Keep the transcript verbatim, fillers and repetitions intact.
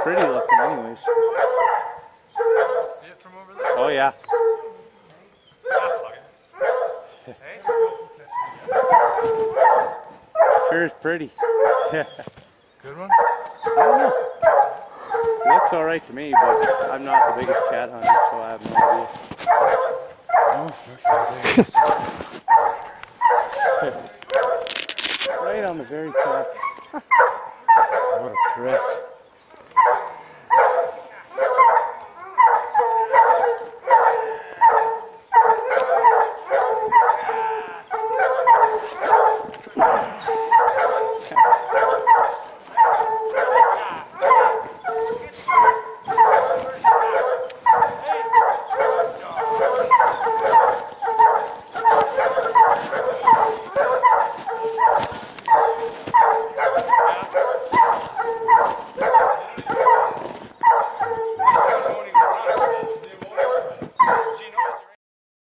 pretty looking anyways. See it from over there? Oh yeah. Hey? Sure is pretty. Good one? I don't know. Looks alright to me, but I'm not the biggest cat hunter, so I have no idea. Oh, okay, there it is. Right on the very top. What a trick.